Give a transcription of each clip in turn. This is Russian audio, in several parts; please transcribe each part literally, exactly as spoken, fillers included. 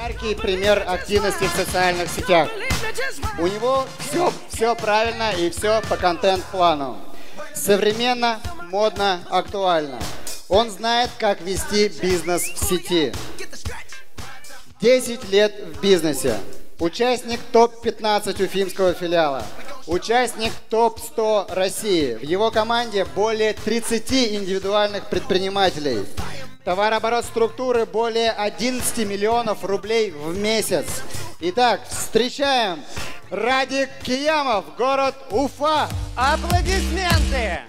яркий пример активности в социальных сетях. У него все, все правильно и все по контент-плану. Современно, модно, актуально. Он знает, как вести бизнес в сети. десять лет в бизнесе. Участник топ пятнадцать уфимского филиала. Участник топ сто России. В его команде более тридцати индивидуальных предпринимателей. Товарооборот структуры более одиннадцати миллионов рублей в месяц. Итак, встречаем Радик Киямов, город Уфа. Аплодисменты!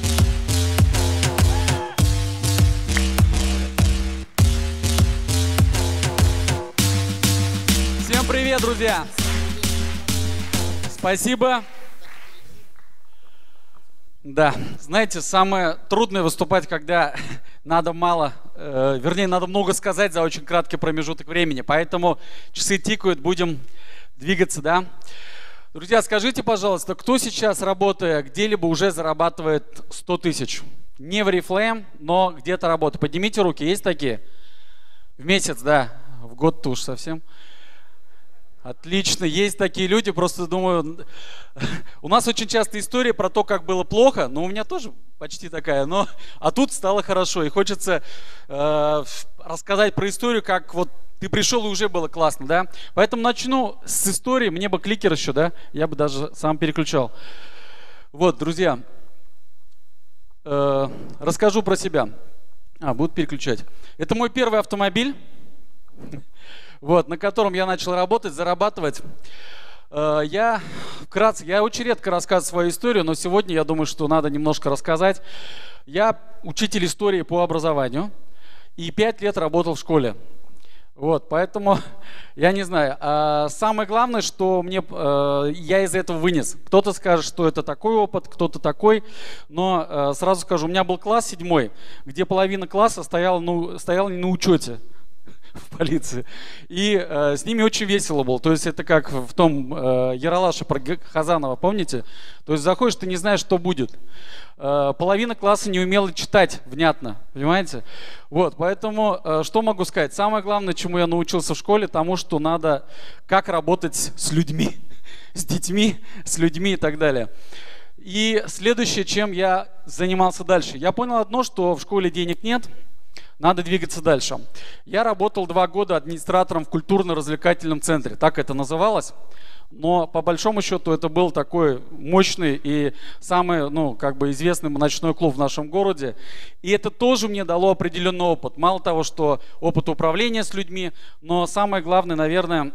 Всем привет, друзья! Спасибо. Да, знаете, самое трудное выступать, когда надо мало, э, вернее, надо много сказать за очень краткий промежуток времени. Поэтому часы тикают, будем двигаться, да? Друзья, скажите, пожалуйста, кто сейчас, работая где-либо, уже зарабатывает сто тысяч? Не в Oriflame, но где-то работает. Поднимите руки, есть такие? В месяц, да, в год-то уж совсем. Отлично, есть такие люди, просто думаю, у нас очень часто история про то, как было плохо, но у меня тоже почти такая, но а тут стало хорошо, и хочется э, рассказать про историю, как вот ты пришел и уже было классно, да, поэтому начну с истории, мне бы кликер еще, да, я бы даже сам переключал. Вот, друзья, э, расскажу про себя, а, будут переключать. Это мой первый автомобиль. Вот, на котором я начал работать, зарабатывать. Я вкратце, я очень редко рассказываю свою историю, но сегодня я думаю, что надо немножко рассказать. Я учитель истории по образованию и пять лет работал в школе. Вот, поэтому я не знаю. Самое главное, что мне, я из этого вынес. Кто-то скажет, что это такой опыт, кто-то такой, но сразу скажу, у меня был класс седьмой, где половина класса стояла, ну, стояла не на учете в полиции. И э, с ними очень весело было. То есть это как в том э, Яралаше про Хазанова, помните? То есть заходишь, ты не знаешь, что будет. Э, половина класса не умела читать внятно, понимаете? Вот, поэтому э, что могу сказать? Самое главное, чему я научился в школе, тому, что надо, как работать с людьми, с детьми, с людьми и так далее. И следующее, чем я занимался дальше. Я понял одно, что в школе денег нет, надо двигаться дальше. Я работал два года администратором в культурно-развлекательном центре, так это называлось. Но по большому счету это был такой мощный и самый, ну, как бы известный ночной клуб в нашем городе. И это тоже мне дало определенный опыт. Мало того, что опыт управления с людьми, но самое главное, наверное,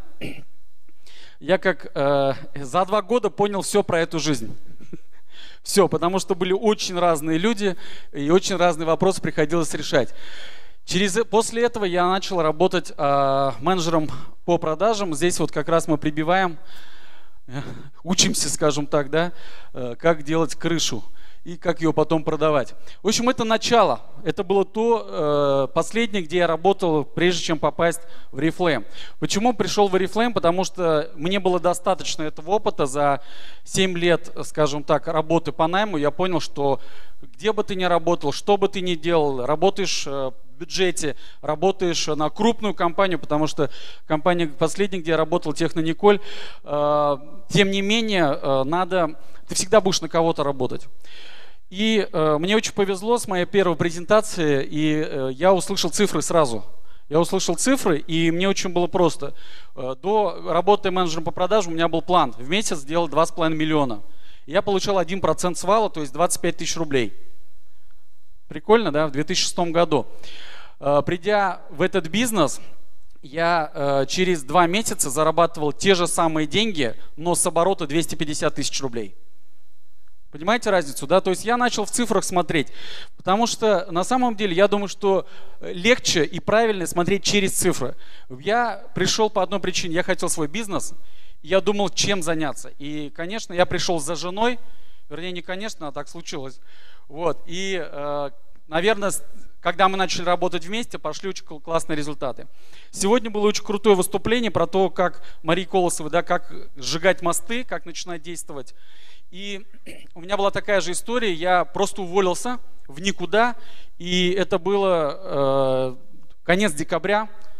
я как э, за два года понял все про эту жизнь. Все, потому что были очень разные люди и очень разные вопросы приходилось решать. Через, после этого я начал работать э, менеджером по продажам. Здесь вот как раз мы прибиваем, э, учимся, скажем так, да, э, как делать крышу и как ее потом продавать. В общем, это начало. Это было то э, последнее, где я работал, прежде чем попасть в Oriflame. Почему пришел в Oriflame? Потому что мне было достаточно этого опыта. За семь лет, скажем так, работы по найму, я понял, что где бы ты ни работал, что бы ты ни делал, работаешь в бюджете, работаешь на крупную компанию, потому что компания последняя, где я работал, Технониколь, э, тем не менее, э, надо, ты всегда будешь на кого-то работать. И э, мне очень повезло с моей первой презентации, и э, я услышал цифры сразу. Я услышал цифры, и мне очень было просто. Э, до работы менеджером по продажам у меня был план в месяц сделать два с половиной миллиона. И я получал один процент свала, то есть двадцать пять тысяч рублей. Прикольно, да? В две тысячи шестом году. Э, придя в этот бизнес, я э, через два месяца зарабатывал те же самые деньги, но с оборота двести пятьдесят тысяч рублей. Понимаете разницу, да? То есть я начал в цифрах смотреть, потому что на самом деле я думаю, что легче и правильно смотреть через цифры. Я пришел по одной причине, я хотел свой бизнес, я думал, чем заняться. И, конечно, я пришел за женой, вернее, не конечно, а так случилось. Вот. И, э, наверное, когда мы начали работать вместе, пошли очень классные результаты. Сегодня было очень крутое выступление про то, как Марии Колосовой, да, как сжигать мосты, как начинать действовать. И у меня была такая же история, я просто уволился в никуда, и это было э, конец декабря,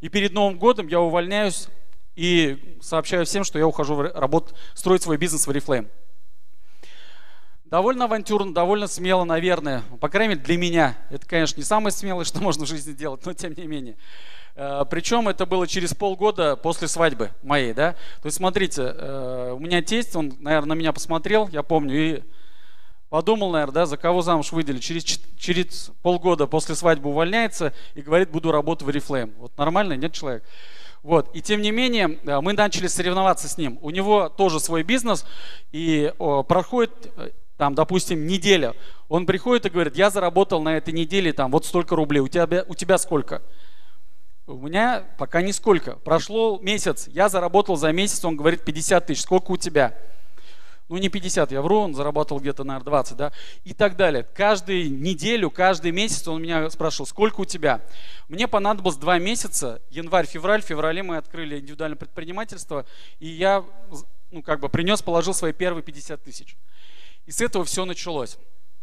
И перед Новым годом я увольняюсь и сообщаю всем, что я ухожу в работу, строить свой бизнес в Oriflame. Довольно авантюрно, довольно смело, наверное. По крайней мере, для меня. Это, конечно, не самое смелое, что можно в жизни делать, но тем не менее. Причем это было через полгода после свадьбы моей, да. То есть, смотрите, у меня тесть, он, наверное, на меня посмотрел, я помню, и подумал, наверное, да, за кого замуж выдали. Через, через полгода после свадьбы увольняется и говорит, буду работать в Oriflame. Вот нормально, нет, человек? Вот. И тем не менее, мы начали соревноваться с ним. У него тоже свой бизнес, и о, проходит... Там, допустим, неделя. Он приходит и говорит, я заработал на этой неделе там вот столько рублей. У тебя, у тебя сколько? У меня пока нисколько. Прошло месяц. Я заработал за месяц, он говорит, пятьдесят тысяч. Сколько у тебя? Ну, не пятьдесят, я вру, он заработал где-то, наверное, двадцать, да? И так далее. Каждую неделю, каждый месяц он меня спрашивал, сколько у тебя? Мне понадобилось два месяца, январь-февраль. В феврале мы открыли индивидуальное предпринимательство, и я, ну, как бы принес, положил свои первые пятьдесят тысяч. И с этого все началось.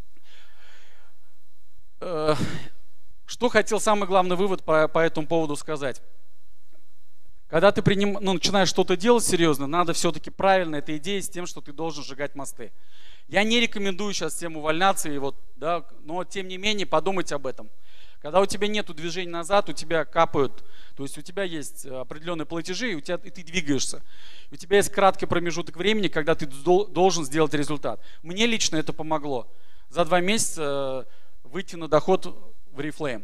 Что хотел самый главный вывод по, по этому поводу сказать? Когда ты приним, ну, начинаешь что-то делать серьезно, надо все-таки правильно эта идея с тем, что ты должен сжигать мосты. Я не рекомендую сейчас всем увольняться, и вот, да, но тем не менее подумайте об этом. Когда у тебя нет движения назад, у тебя капают, то есть у тебя есть определенные платежи, и, у тебя, и ты двигаешься. У тебя есть краткий промежуток времени, когда ты должен сделать результат. Мне лично это помогло. За два месяца выйти на доход в Oriflame.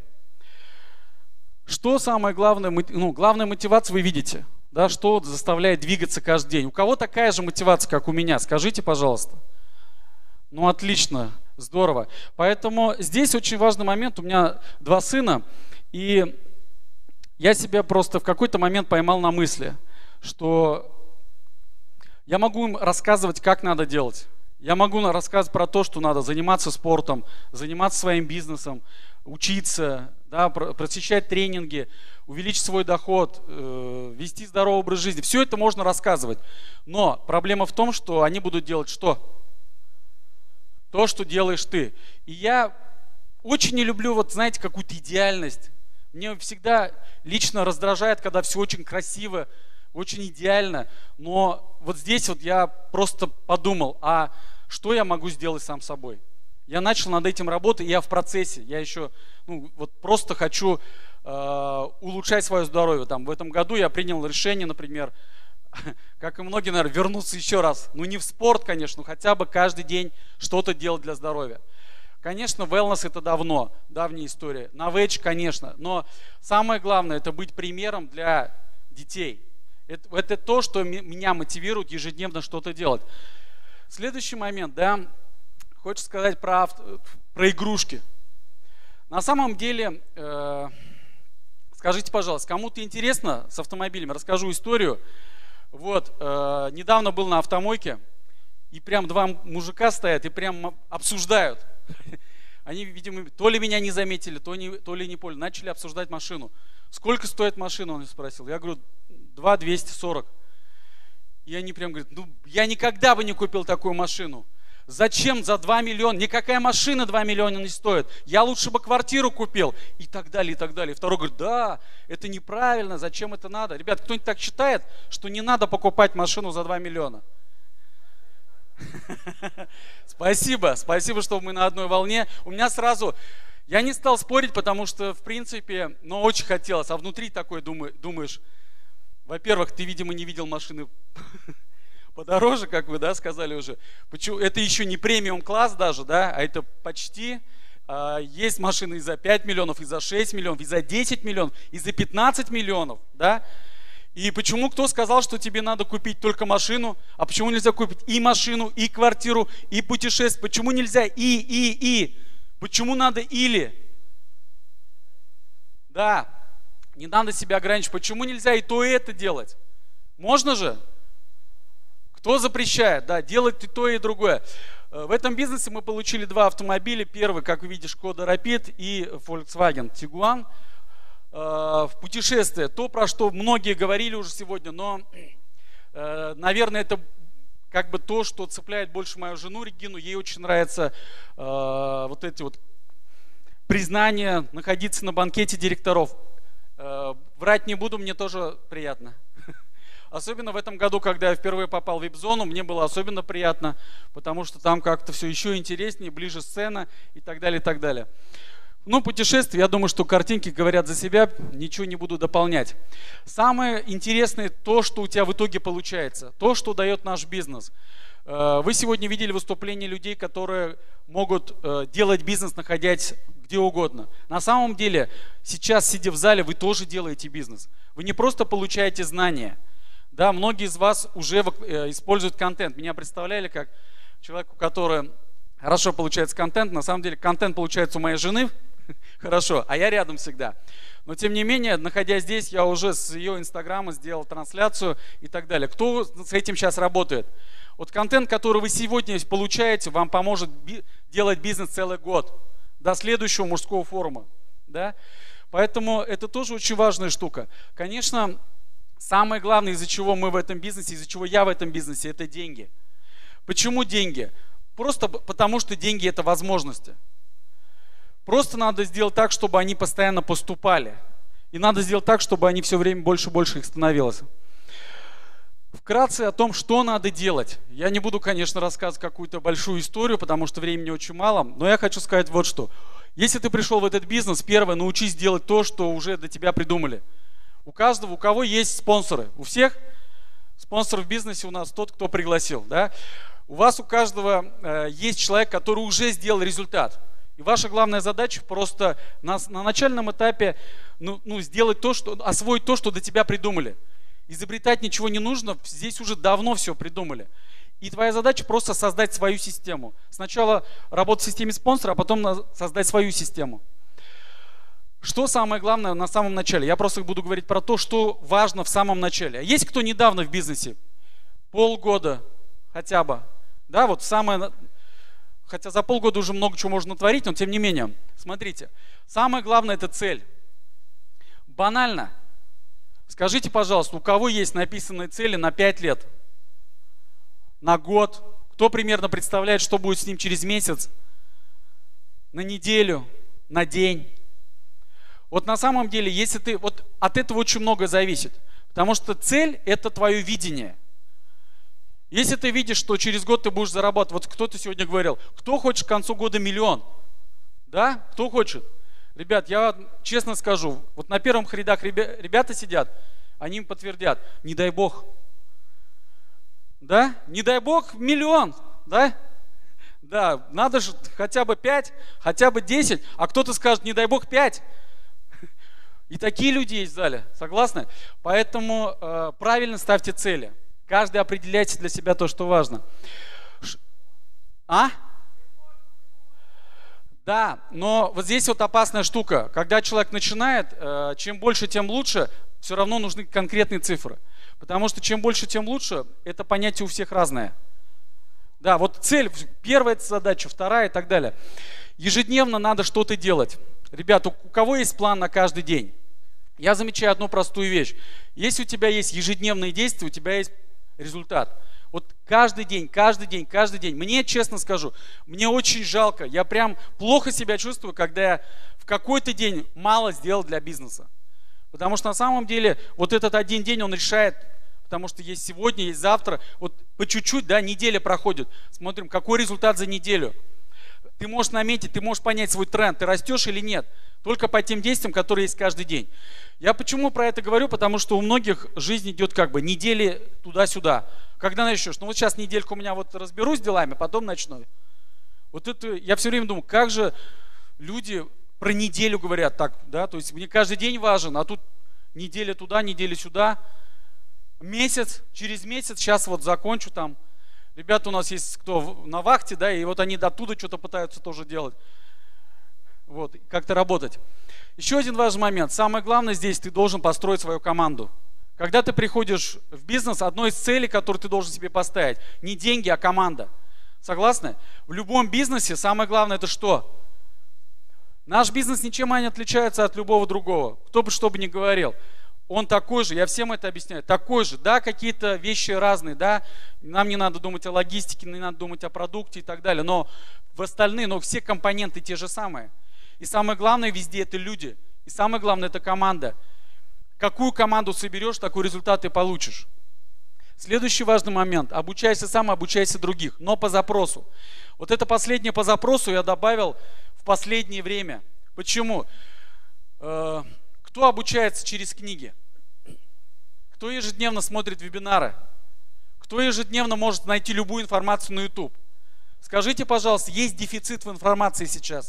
Что самое главное? Ну, главная мотивация вы видите. Да, что заставляет двигаться каждый день. У кого такая же мотивация, как у меня? Скажите, пожалуйста. Ну, отлично. Здорово. Поэтому здесь очень важный момент. У меня два сына, и я себя просто в какой-то момент поймал на мысли, что я могу им рассказывать, как надо делать. Я могу рассказывать про то, что надо заниматься спортом, заниматься своим бизнесом, учиться, да, посещать тренинги, увеличить свой доход, э, вести здоровый образ жизни. Все это можно рассказывать. Но проблема в том, что они будут делать что? То, что делаешь ты. И я очень не люблю, вот знаете, какую-то идеальность. Мне всегда лично раздражает, когда все очень красиво, очень идеально. Но вот здесь вот я просто подумал, а что я могу сделать сам собой? Я начал над этим работать, и я в процессе. Я еще, ну, вот просто хочу э, улучшать свое здоровье. Там, в этом году я принял решение, например, как и многие, наверное, вернуться еще раз. Ну, не в спорт, конечно, но хотя бы каждый день что-то делать для здоровья. Конечно, wellness это давно, давняя история. Новэдж, конечно. Но самое главное, это быть примером для детей. Это, это то, что меня мотивирует ежедневно что-то делать. Следующий момент, да, хочется сказать про, авто, про игрушки. На самом деле, э, скажите, пожалуйста, кому-то интересно с автомобилями? Расскажу историю. Вот, э, недавно был на автомойке, и прям два мужика стоят и прям обсуждают. Они, видимо, то ли меня не заметили, то, не, то ли не поняли. Начали обсуждать машину. Сколько стоит машина, он спросил. Я говорю, два двести сорок. И они прям говорят, ну, я никогда бы не купил такую машину. Зачем за два миллиона? Никакая машина два миллиона не стоит. Я лучше бы квартиру купил. И так далее, и так далее. Второй говорит, да, это неправильно, зачем это надо? Ребят, кто-нибудь так считает, что не надо покупать машину за два миллиона? Спасибо, спасибо, что мы на одной волне. У меня сразу, я не стал спорить, потому что, в принципе, ну, очень хотелось. А внутри такой думаешь, во-первых, ты, видимо, не видел машины подороже, как вы, да, сказали уже. Почему? Это еще не премиум класс даже, да, а это почти. А, есть машины и за пять миллионов, и за шесть миллионов, и за десять миллионов, и за пятнадцать миллионов, да. И почему кто сказал, что тебе надо купить только машину, а почему нельзя купить и машину, и квартиру, и путешествие? Почему нельзя и, и, и? Почему надо или? Да, не надо себя ограничивать. Почему нельзя и то, и это делать? Можно же? Кто запрещает? Да, делать и то, и другое. В этом бизнесе мы получили два автомобиля. Первый, как вы видите, Шкода Rapid и Volkswagen Tiguan. В путешествие, то, про что многие говорили уже сегодня, но, наверное, это как бы то, что цепляет больше мою жену Регину. Ей очень нравятся вот эти вот признания, находиться на банкете директоров. врать не буду, мне тоже приятно. Особенно в этом году, когда я впервые попал в вип-зону, мне было особенно приятно, потому что там как-то все еще интереснее, ближе сцена и так далее, и так далее. Ну, путешествие, я думаю, что картинки говорят за себя, ничего не буду дополнять. Самое интересное то, что у тебя в итоге получается, то, что дает наш бизнес. Вы сегодня видели выступления людей, которые могут делать бизнес, находясь где угодно. На самом деле, сейчас, сидя в зале, вы тоже делаете бизнес. Вы не просто получаете знания. Да, многие из вас уже используют контент. Меня представляли как человеку, который хорошо получается контент. На самом деле контент получается у моей жены хорошо, а я рядом всегда. Но тем не менее, находясь здесь, я уже с ее инстаграма сделал трансляцию и так далее. Кто с этим сейчас работает? Вот контент, который вы сегодня получаете, вам поможет би- делать бизнес целый год до следующего мужского форума. Да? Поэтому это тоже очень важная штука. Конечно, самое главное, из-за чего мы в этом бизнесе, из-за чего я в этом бизнесе, это деньги. Почему деньги? Просто потому, что деньги – это возможности. Просто надо сделать так, чтобы они постоянно поступали. И надо сделать так, чтобы они все время больше и больше их становилось. Вкратце о том, что надо делать. Я не буду, конечно, рассказывать какую-то большую историю, потому что времени очень мало, но я хочу сказать вот что. Если ты пришел в этот бизнес, первое, научись делать то, что уже для тебя придумали. У каждого, у кого есть спонсоры? У всех? Спонсор в бизнесе у нас тот, кто пригласил. Да? У вас у каждого э, есть человек, который уже сделал результат. И ваша главная задача просто на, на начальном этапе ну, ну, сделать то, что, освоить то, что для тебя придумали. Изобретать ничего не нужно, здесь уже давно все придумали. И твоя задача просто создать свою систему. Сначала работать в системе спонсора, а потом создать свою систему. Что самое главное на самом начале? Я просто буду говорить про то, что важно в самом начале. Есть кто недавно в бизнесе? Полгода хотя бы. Да, вот самое... Хотя за полгода уже много чего можно натворить, но тем не менее. Смотрите, самое главное – это цель. Банально. Скажите, пожалуйста, у кого есть написанные цели на пять лет? На год? Кто примерно представляет, что будет с ним через месяц? На неделю? На день? Вот на самом деле, если ты... Вот от этого очень много зависит. Потому что цель – это твое видение. Если ты видишь, что через год ты будешь зарабатывать... Вот кто-то сегодня говорил, кто хочет к концу года миллион? Да? Кто хочет? Ребят, я честно скажу, вот на первых рядах ребята сидят, они им подтвердят, не дай бог. Да? Не дай бог миллион, да? Да, надо же хотя бы пять, хотя бы десять, а кто-то скажет, не дай бог пять. И такие люди есть в зале, согласны? Поэтому э, правильно ставьте цели. Каждый определяйте для себя то, что важно. Ш... А? Да, но вот здесь вот опасная штука. Когда человек начинает, э, чем больше, тем лучше, все равно нужны конкретные цифры. Потому что чем больше, тем лучше, это понятие у всех разное. Да, вот цель, первая задача, вторая и так далее. Ежедневно надо что-то делать. Ребята, у кого есть план на каждый день? Я замечаю одну простую вещь. Если у тебя есть ежедневные действия, у тебя есть результат. Вот каждый день, каждый день, каждый день. Мне, честно скажу, мне очень жалко. Я прям плохо себя чувствую, когда я в какой-то день мало сделал для бизнеса. Потому что на самом деле вот этот один день, он решает, потому что есть сегодня, есть завтра. Вот по чуть-чуть, да, неделя проходит. Смотрим, какой результат за неделю. Ты можешь наметить, ты можешь понять свой тренд, ты растешь или нет. Только по тем действиям, которые есть каждый день. Я почему про это говорю? Потому что у многих жизнь идет как бы недели туда-сюда. Когда начнешь? Ну вот сейчас недельку у меня вот разберусь с делами, потом начну. Вот это, я все время думаю, как же люди про неделю говорят так, да? То есть мне каждый день важен, а тут неделя туда, неделя сюда. Месяц, через месяц, сейчас вот закончу там. Ребята у нас есть кто на вахте, да, и вот они оттуда что-то пытаются тоже делать. Вот, как-то работать. Еще один важный момент. Самое главное здесь, ты должен построить свою команду. Когда ты приходишь в бизнес, одной из целей, которую ты должен себе поставить, не деньги, а команда. Согласны? В любом бизнесе самое главное это что? Наш бизнес ничем не отличается от любого другого. Кто бы что бы ни говорил. Он такой же, я всем это объясняю, такой же. Да, какие-то вещи разные, да, нам не надо думать о логистике, не надо думать о продукте и так далее, но в остальные, но все компоненты те же самые. И самое главное везде это люди, и самое главное это команда. Какую команду соберешь, такой результат ты получишь. Следующий важный момент. Обучайся сам, обучайся других, но по запросу. Вот это последнее по запросу я добавил в последнее время. Почему? Э, кто обучается через книги? Кто ежедневно смотрит вебинары? Кто ежедневно может найти любую информацию на YouTube? Скажите, пожалуйста, есть дефицит в информации сейчас?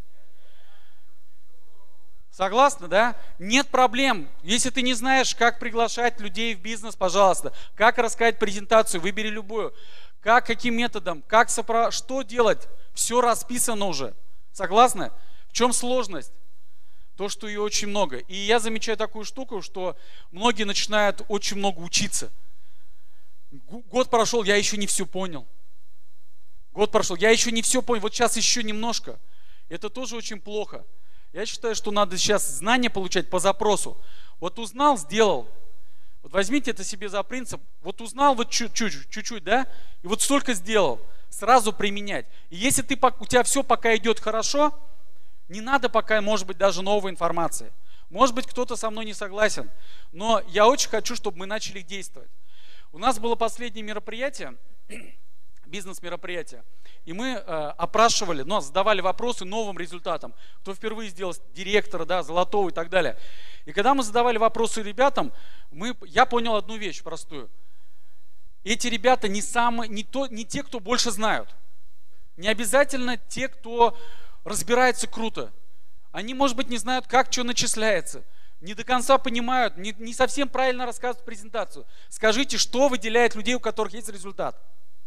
Согласны, да? Нет проблем. Если ты не знаешь, как приглашать людей в бизнес, пожалуйста, как рассказать презентацию, выбери любую. Как, каким методом, как сопро... что делать, все расписано уже. Согласны? В чем сложность? То, что ее очень много. И я замечаю такую штуку, что многие начинают очень много учиться. Год прошел, я еще не все понял. Год прошел, я еще не все понял, вот сейчас еще немножко. Это тоже очень плохо. Я считаю, что надо сейчас знания получать по запросу. Вот узнал, сделал. Вот возьмите это себе за принцип. Вот узнал вот чуть-чуть, чуть-чуть, да? И вот столько сделал. Сразу применять. И если ты, у тебя все пока идет хорошо, не надо пока, может быть, даже новой информации. Может быть, кто-то со мной не согласен. Но я очень хочу, чтобы мы начали действовать. У нас было последнее мероприятие, бизнес-мероприятие. И мы э, опрашивали, ну, задавали вопросы новым результатам. Кто впервые сделал директора, да, золотого и так далее. И когда мы задавали вопросы ребятам, мы, я понял одну вещь простую. Эти ребята не, самые, не, то, не те, кто больше знают. Не обязательно те, кто разбирается круто. Они, может быть, не знают, как что начисляется. Не до конца понимают, не, не совсем правильно рассказывают презентацию. Скажите, что выделяет людей, у которых есть результат?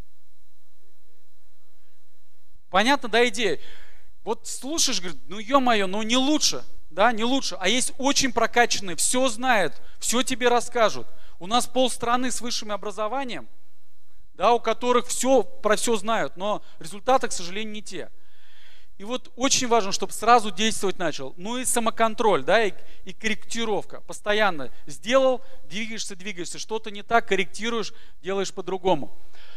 Понятно, да, идея? Вот слушаешь, говорит, ну ё-моё, ну не лучше, да, не лучше. А есть очень прокачанные, все знают, все тебе расскажут. У нас полстраны с высшим образованием, да, у которых все про все знают, но результаты, к сожалению, не те. И вот очень важно, чтобы сразу действовать начал. Ну и самоконтроль, да, и, и корректировка. Постоянно сделал, двигаешься, двигаешься, что-то не так, корректируешь, делаешь по-другому.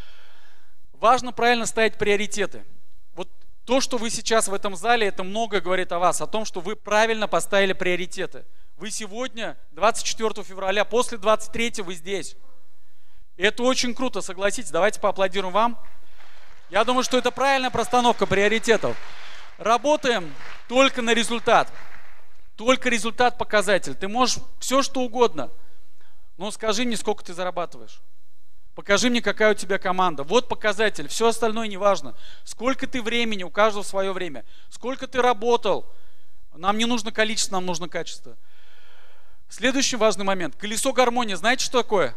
Важно правильно ставить приоритеты. Вот то, что вы сейчас в этом зале, это много говорит о вас, о том, что вы правильно поставили приоритеты. Вы сегодня, двадцать четвёртого февраля, после двадцать третьего вы здесь. И это очень круто, согласитесь. Давайте поаплодируем вам. Я думаю, что это правильная постановка приоритетов. Работаем только на результат. Только результат показатель. Ты можешь все, что угодно. Но скажи мне, сколько ты зарабатываешь. Покажи мне, какая у тебя команда. Вот показатель. Все остальное не важно. Сколько ты времени, у каждого свое время. Сколько ты работал. Нам не нужно количество, нам нужно качество. Следующий важный момент. Колесо гармонии. Знаете, что такое?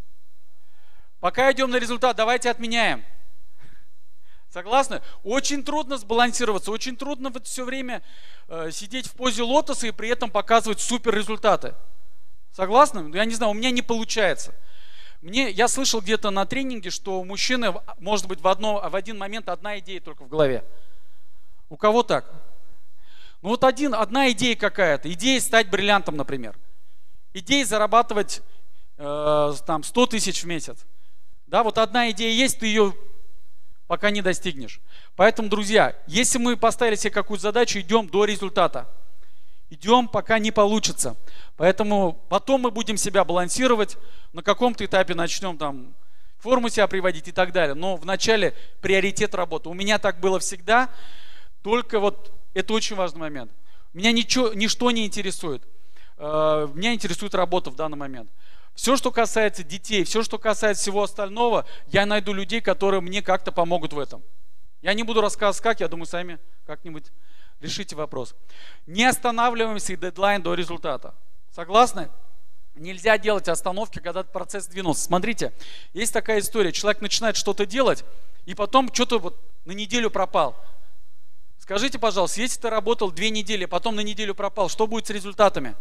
Пока идем на результат, давайте отменяем. Согласны? Очень трудно сбалансироваться, очень трудно вот все время э, сидеть в позе лотоса и при этом показывать супер результаты. Согласны? Я не знаю, у меня не получается. Мне, я слышал где-то на тренинге, что у мужчины может быть в, одно, в один момент одна идея только в голове. У кого так? Ну вот один, одна идея какая-то. Идея стать бриллиантом, например. Идея зарабатывать э, там, сто тысяч в месяц. Да, вот одна идея есть, ты ее пока не достигнешь. Поэтому, друзья, если мы поставили себе какую-то задачу, идем до результата. Идем, пока не получится. Поэтому потом мы будем себя балансировать, на каком-то этапе начнем там форму себя приводить и так далее. Но вначале приоритет работы. У меня так было всегда, только вот это очень важный момент. Меня ничего, ничто не интересует. Меня интересует работа в данный момент. Все, что касается детей, все, что касается всего остального, я найду людей, которые мне как-то помогут в этом. Я не буду рассказывать как, я думаю, сами как-нибудь решите вопрос. Не останавливаемся и дедлайн до результата. Согласны? Нельзя делать остановки, когда процесс двинулся. Смотрите, есть такая история. Человек начинает что-то делать, и потом что-то вот на неделю пропал. Скажите, пожалуйста, если ты работал две недели, потом на неделю пропал, что будет с результатами?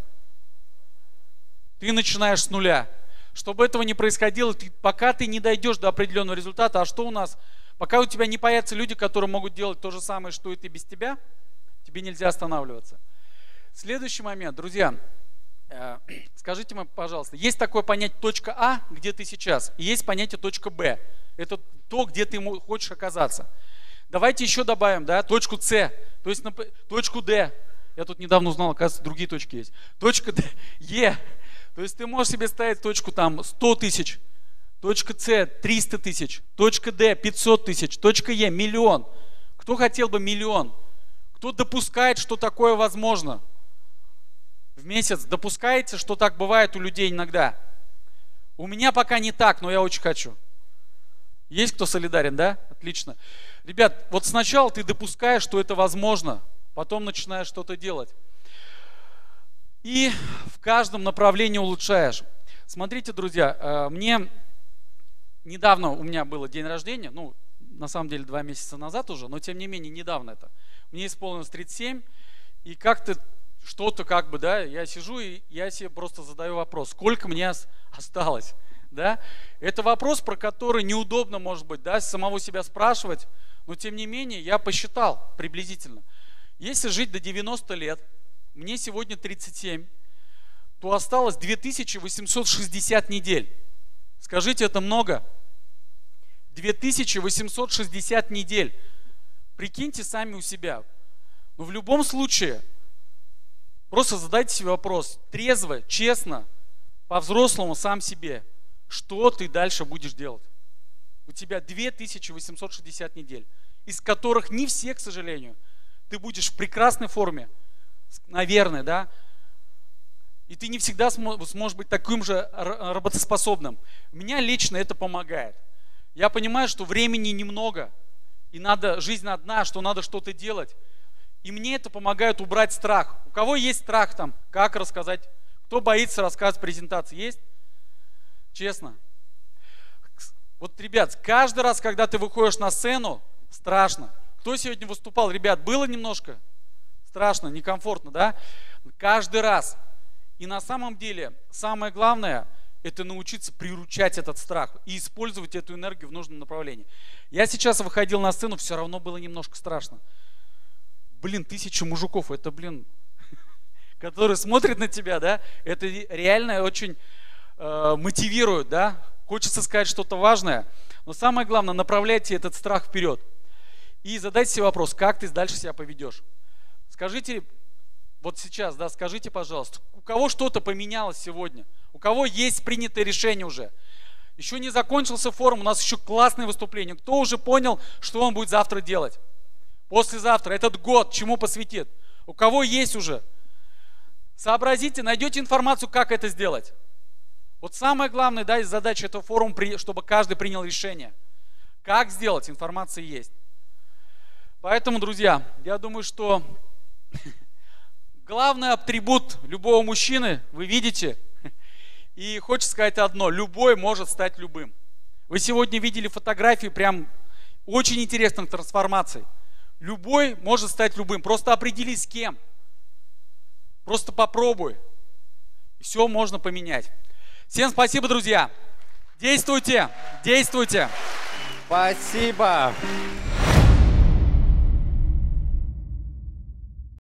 Ты начинаешь с нуля. Чтобы этого не происходило, ты, пока ты не дойдешь до определенного результата, а что у нас? Пока у тебя не появятся люди, которые могут делать то же самое, что и ты без тебя, тебе нельзя останавливаться. Следующий момент, друзья, э, скажите мне, пожалуйста, есть такое понятие точка А, где ты сейчас, и есть понятие точка Б. Это то, где ты хочешь оказаться. Давайте еще добавим, да, точку С, то есть на, точку Д. Я тут недавно узнал, оказывается, другие точки есть. Точка Д, Е. То есть ты можешь себе ставить точку там сто тысяч, точка С триста тысяч, точка Д пятьсот тысяч, точка Е миллион. Кто хотел бы миллион? Кто допускает, что такое возможно? В месяц допускаете, что так бывает у людей иногда? У меня пока не так, но я очень хочу. Есть кто солидарен, да? Отлично. Ребят, вот сначала ты допускаешь, что это возможно, потом начинаешь что-то делать. И в каждом направлении улучшаешь. Смотрите, друзья, мне недавно у меня было день рождения, ну, на самом деле два месяца назад уже, но тем не менее недавно это. Мне исполнилось тридцать семь, и как-то что-то как бы, да, я сижу и я себе просто задаю вопрос, сколько мне осталось, да? Это вопрос, про который неудобно, может быть, да, самого себя спрашивать, но тем не менее я посчитал приблизительно. Если жить до девяноста лет, мне сегодня тридцать семь, то осталось две тысячи восемьсот шестьдесят недель. Скажите, это много? две тысячи восемьсот шестьдесят недель. Прикиньте сами у себя. Но в любом случае, просто задайте себе вопрос, трезво, честно, по-взрослому сам себе, что ты дальше будешь делать? У тебя две тысячи восемьсот шестьдесят недель, из которых не все, к сожалению, ты будешь в прекрасной форме, наверное, да, и ты не всегда сможешь быть таким же работоспособным. Меня лично это помогает. Я понимаю, что времени немного, и надо, жизнь одна, что надо что-то делать. И мне это помогает убрать страх. У кого есть страх там, как рассказать? Кто боится рассказывать презентации? Есть? Честно. Вот, ребят, каждый раз, когда ты выходишь на сцену, страшно. Кто сегодня выступал? Ребят, было немножко? Страшно, некомфортно, да? Каждый раз. И на самом деле, самое главное, это научиться приручать этот страх и использовать эту энергию в нужном направлении. Я сейчас выходил на сцену, все равно было немножко страшно. Блин, тысяча мужиков, это, блин, которые смотрят на тебя, да, это реально очень э, мотивирует, да, хочется сказать что-то важное, но самое главное, направляйте этот страх вперед и задайте себе вопрос, как ты дальше себя поведешь. Скажите, вот сейчас, да, скажите, пожалуйста, у кого что-то поменялось сегодня, у кого есть принятое решение уже, еще не закончился форум, у нас еще классное выступление, кто уже понял, что он будет завтра делать? Послезавтра, этот год, чему посвятит? У кого есть уже? Сообразите, найдете информацию, как это сделать. Вот самое главное, да, из задач этого форума, чтобы каждый принял решение. Как сделать, информация есть. Поэтому, друзья, я думаю, что главный атрибут любого мужчины, вы видите, и хочется сказать одно, любой может стать любым. Вы сегодня видели фотографии прям очень интересных трансформаций. Любой может стать любым. Просто определи с кем. Просто попробуй. И все можно поменять. Всем спасибо, друзья. Действуйте. Действуйте. Спасибо.